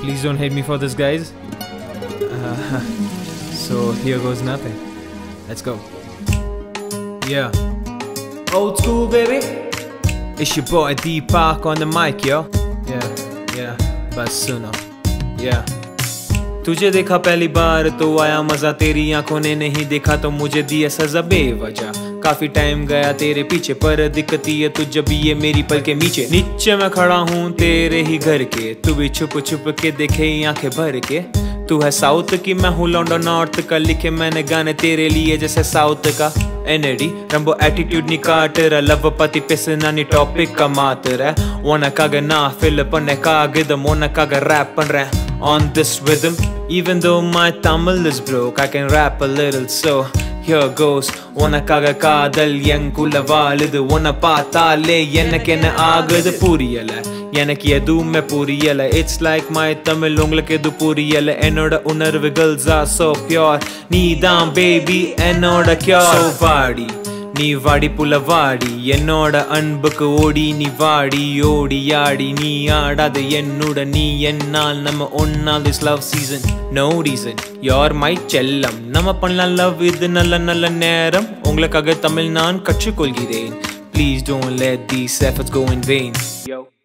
Please don't hate me for this, guys. So here goes nothing. Let's go. Yeah. Old school, baby. It's your boy Deepak on the mic, yo. Yeah. बस सुनो. Yeah. तुझे देखा पहली बार तो आया मजा, तेरी आंखों ने नहीं देखा तो मुझे दिया सजा बेवजह। काफी टाइम गया तेरे पीछे पर दिखती है तू जब ये मेरी पल के नीचे मैं खड़ा हूँ तेरे ही घर के, तू भी छुप छुप के देखे आंखें भर के। तू है साउथ की, मैं हूँ लौंडा नॉर्थ का, लिखे मैंने गाने तेरे लिए जैसे साउथ का। एनडी रंबो एटीट्यूड नी काटर, लव पति पेसना नी टॉपिक का मात्र। உனக்காக நான் fill பண்ண காகிதம், உனக்காக rap பண்றேன் on this rhythm. Even though my Tamil is broke, I can rap a little, so here goes. உனக்காக காதல் எங்குள்ள வாழுது, உன்னை பார்த்தாலே எனக்கு என்ன ஆகுது புரியல, எனக்கு எதுவுமே புரியல. It's like my Tamil உங்களுக்கு எது புரியல. என்னோட உணர்வுகள் are so pure, நீ தான் baby என்னோட cure. So வாடி நீ வாடி புல வாடி, என்னோட அன்புக்கு ஓடி நீ வாடி ஓடி ஆடி. நீ ஆடாத என்னோட நீ என்னால் நம்ம ஒன்னா this love season. No reason, you're my செல்லம். நம்ம பண்ணலாம் love, இது நல்ல நேரம். உங்களுக்காக தமிழ் நான் கற்றுக்கொள்கிறேன். Please don't let these efforts go in vain. Yo.